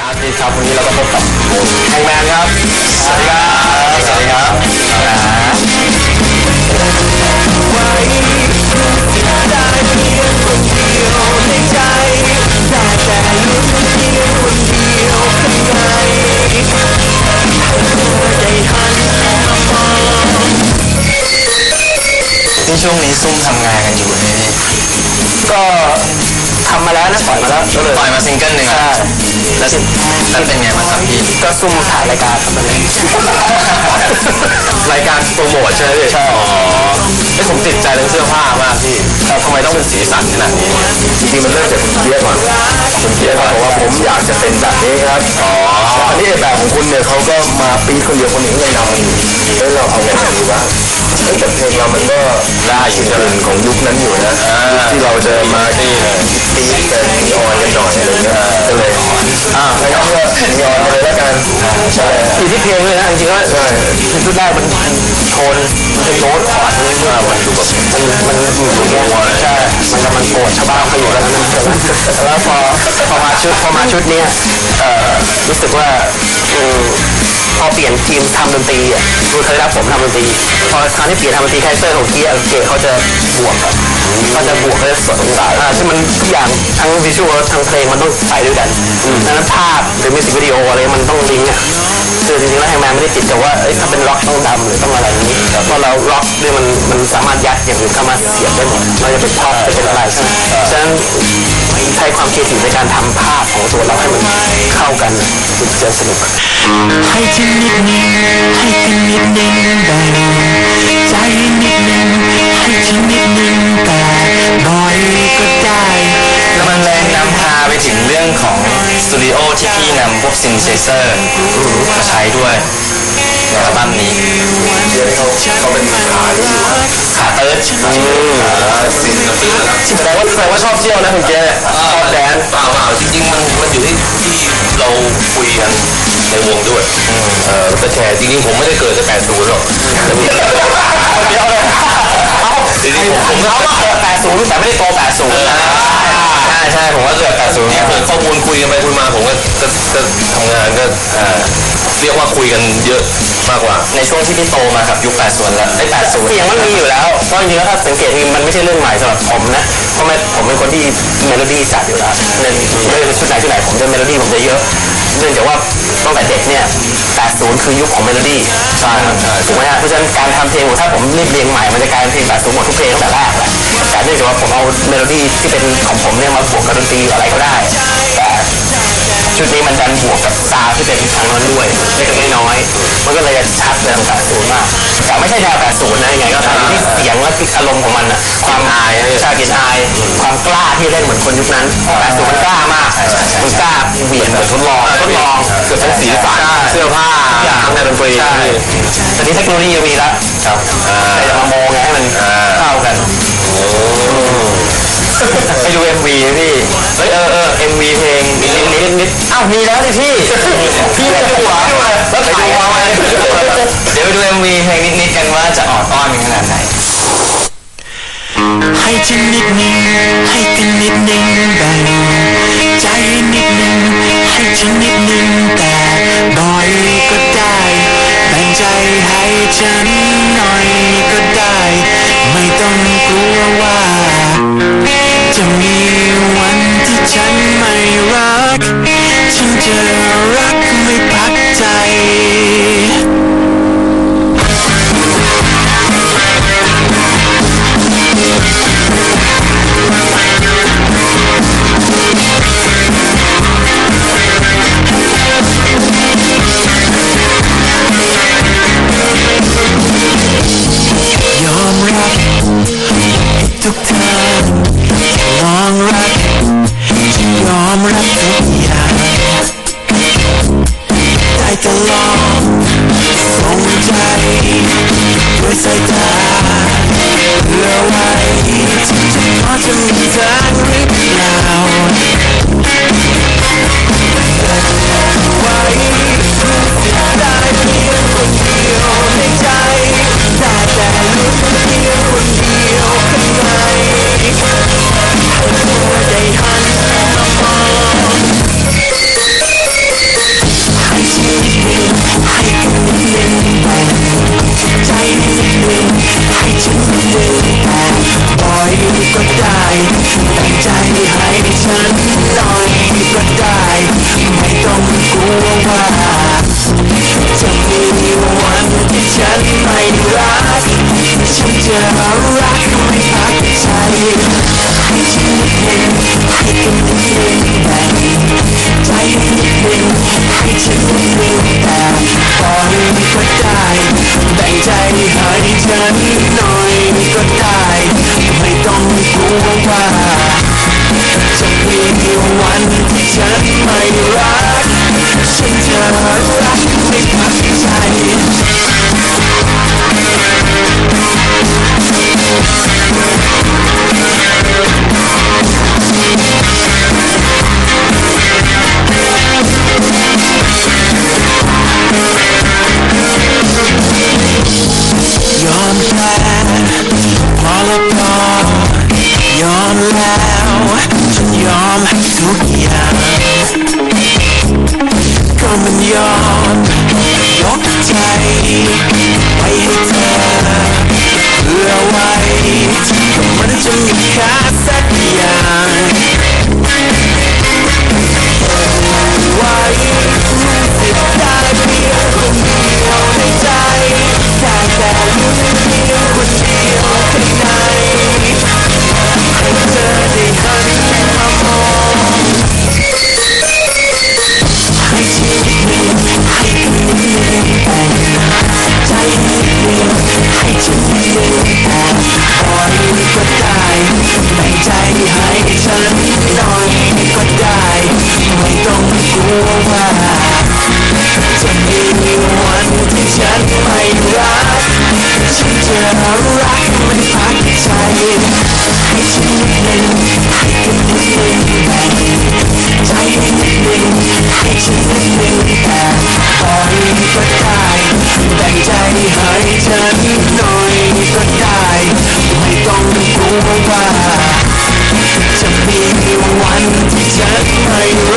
ที่ครับวันนี้เราก็พบกับแฮงแมนครับสวัสดีครับสวัสดีครับไว้ได้เพียงคนเดียวในใจได้แต่ลุ้นเพียงคนเดียวข้างในได้หันมามองที่ช่วงนี้ซุ่มทำงานกันอยู่นี่ก็ทำมาแล้วนะปล่อยมาแล้วก็เลยปล่อยมาซิงเกิลหนึ่งแล้วเป็นไงบ้างครับพี่ก็ซุ่มถ่ายรายการทำมาเลยรายการโปรโมทใช่ไหมพี่ใช่อ๋อไอ้ผมติดใจเรื่องเสื้อผ้ามากพี่ทำไมต้องเป็นสีสันขนาดนี้จริงๆมันเริ่มจากคุณเกียร์ก่อนคุณเกียร์บอกว่าผมอยากจะเป็นแบบนี้ครับอ๋ออันนี้แบบของคุณเนี่ยเขาก็มาปีคนเดียวคนหนึ่งเลยนำแล้วเราเอาไงดีวะแต่เพลงเรามันก็ได้อยู่ในของยุคนั้นอยู่นะที่เราจะมาที่ตีเป็นนีออนกันหน่อยอะไรเงี้ยก็เลยแล้วก็นีออนเลยแล้วกันใช่อยู่ที่เพลงเลยนะจริงๆว่าใช่ชุดแรกมันโทนมันเป็นโน้ตคอร์ดนี่มันดูแบบมันอยู่อย่างเงี้ยใช่มันกำลังโกรธชาวบ้านเขาอยู่แล้วนะแล้วพอมาชุดนี้รู้สึกว่าพอเปลี่ยนทีมทำดนตรีอ่ะคุณเคยรับผมทำดนตรีพอคราวที่เปลี่ยนทำดนตรีไคเซอร์ของเกียร์เขาจะบวกเขาจะสดใสซึ่งมันทุกอย่างทั้งวิชวลทั้งเพลงมันต้องไปด้วยกันดังนั้นภาพหรือมิวสิกวิดีโออะไรมันต้องลิงก์อ่ะคือจริงๆแล้วแฮงแมนไม่ได้ติดแต่ว่าถ้าเป็นร็อกต้องดำหรือต้องอะไรนี้เพราะเราร็อกเนี่ยมันสามารถยัดอย่างอื่นเข้ามาเสียบได้หมดเราจะเป็นพ็อปจะเป็นอะไรใช่ไหมฉะนั้นใช้ความคิดในการทำภาพของตัวเราให้มันเข้ากันจะสนุกให้ฉันนิดนึงให้กันนิดนึงได้ใจนิดนึงให้ฉันนิดนึงแต่บ่อยก็ได้แล้วมันแรงนำพาไปถึงเรื่องของสตูดิโอที่พี่นำพวกซินเซเซอร์มาใช้ด้วยในอัลบั้มนี้เขาเป็นขาเติร์ดซินกับตื้อแสดงว่าชอบเที่ยวนะคุณเจชอบแดนเปล่าจริงๆมันอยู่ที่เราคุยกันในวงด้วยแต่แชร์จริงๆผมไม่ได้เกิดใน80หรอกเดี๋ยวเลยจริงๆผมก็เกิด80แต่ไม่ได้โต80ใช่ผมว่าเกิด80เนี่ยข้อมูลคุยกันไปคุยมาผมก็ทำงานก็เรียกว่าคุยกันเยอะมากกว่าในช่วงที่พี่โตมากับยุค80แล้วได้80เสียงมันมีอยู่แล้วเพราะจริงๆแล้วถ้าสังเกตมันไม่ใช่เรื่องใหม่สำหรับผมนะเพราะผมเป็นคนที่เมโลดี้จัดอยู่แล้วในชุดไหนผมจะเมโลดี้ผมจะเยอะเนื่องจากว่าตั้งแต่เด็กเนี่ย80คือยุคของเมโลดี้ใช่ถูกไหมฮะเพราะฉะนั้นการทำเพลงถ้าผมรีบเรียงใหม่มันจะกลายเป็นเพลง80หมดทุกเพลงตั้งแต่แรกแหละแต่เนื่องจากว่าผมเอาเมโลดี้ที่เป็นของผมเนี่ยมาบวกกับดนตรีอะไรก็ได้แต่ชุดนี้มันดันบวกกับซาวที่เป็นทางนั้นด้วยเล็กๆน้อยๆมันก็เลยจะชัดเลยตั้งแต่80มากแต่ไม่ใช่แนว80นะยังไงก็ตามที่เสียงและอารมณ์ของมันนะความอายชาติอายความกล้าที่เล่นเหมือนคนยุคนั้น80มันกล้ามากมันกล้าเบี่ยงแบบทดลองเกือบเป็นสีสันเสื้อผ้าทั้งในดนตรีตอนนี้เทคโนโลยีมีแล้วแต่จะมาโมไงให้มันเข้ากันไปดู MV พี่MV เพลงนิดอ้าวมีแล้วสิพี่ไม่ดูหัวแล้วถ่ายเอาไว้เดี๋ยวไปดู MV เพลงนิดกันว่าจะออดอ้อนขนาดไหนให้ฉันนิดนึงให้กันนิดนึงได้ใจนิดนึงให้ฉันนิดนึงแต่บ่อยก็ได้แบ่งใจให้ฉันหน่อยก็ได้ไม่ต้องกลัวว่าจะมีวันที่ฉันไม่รักฉันจะรักไม่พักใจวว่าจะมีวันที่ฉันไม่รักฉันจะรักไม่พักใจยอมแพ้พอแล้วพอยอมแล้วฉันยอมให้ทุกอย่างก็มันยอมยกใจไปให้เธอเพื่อไว้ก็มันจะมีค่าสักอย่างไว้รู้สึกได้เพียงคนเดียวในใจได้แต่รู้สึกเพียงคนเดียวข้างในให้เธอได้หันมามองให้ชีวิตหนึ่งให้กันนิดหนึ่งแต่ใจนิดหนึ่งให้ฉันนิดหนึ่งแต่ปล่อยก็ได้แบ่งใจให้ฉันหน่อยก็ได้ไม่ต้องกลัวว่าจะมีวันที่ฉันไม่รักฉันจะรักไม่พักใจให้ฉันนิดหนึ่งให้กันนิดหนึ่งแบ่งใจให้นิดหนึ่งให้ฉันนิดหนึ่งแต่ปล่อยก็ได้แบ่งใจให้ฉันหน่อยก็ได้ไม่ต้องกลัวว่าจะมีวันที่ฉันไม่